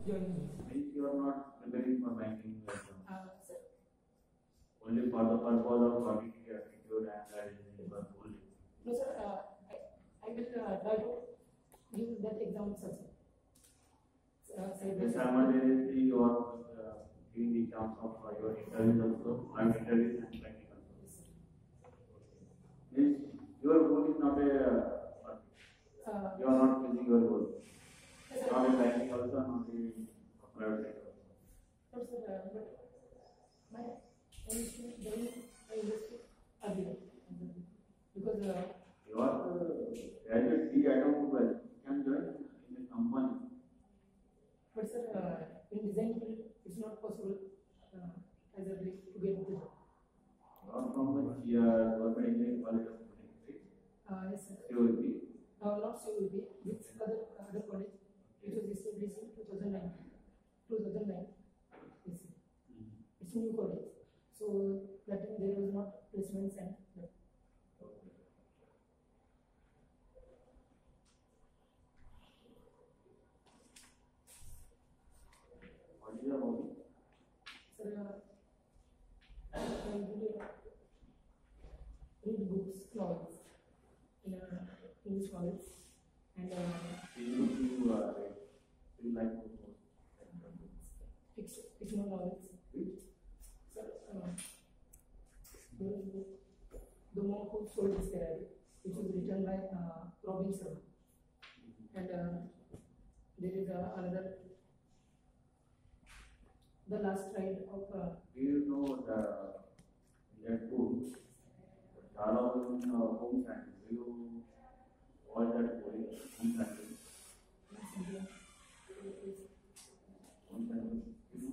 joining. Means you are not preparing for banking exam. Sir. Only for the purpose of cognitive aptitude and reasoning purpose only. No, sir. I will try to give that exam also. Simultaneously, you are giving the exams of your interviews also, and interviews and practical. Means your goal is not a you are not facing your goal. Not in banking also, not in private sector also. No, sir. But my I used to join industry earlier because you are graduate C automobile can join in a company. But sir, in design field, it's not possible as a break to get the job. Not from the government engineering college of engineering, right? Yes, sir. COEP. Not COEP, with other college, which was established in 2009. 2009. Yes, sir. It's a new college. So that time there was not placements and that. What is your hobby? Sir, I read books, novels, in English novels, and you like fictional novels. Sir, the Monk Who Sold His Ferrari, which was written by Robin Sharma, and there is another, The Last Ride of. do you know that book, Shala Home Science? Do you watch that movie, Home Science? Home Science?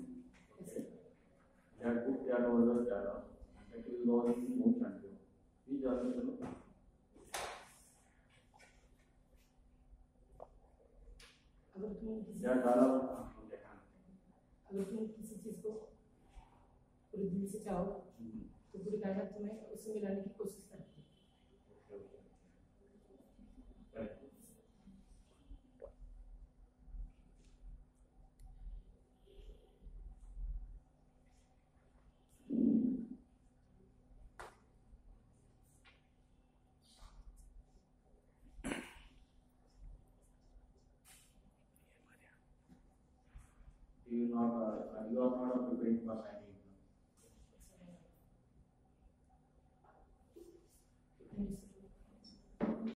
That book that was a Shala, that is all in Home Science. Please also अगर तुम किसी चीज को पूरे दिल से चाहो तो पूरी कायनात तुम्हें उससे मिलाने की कोशिश करती है. you are not preparing for banking.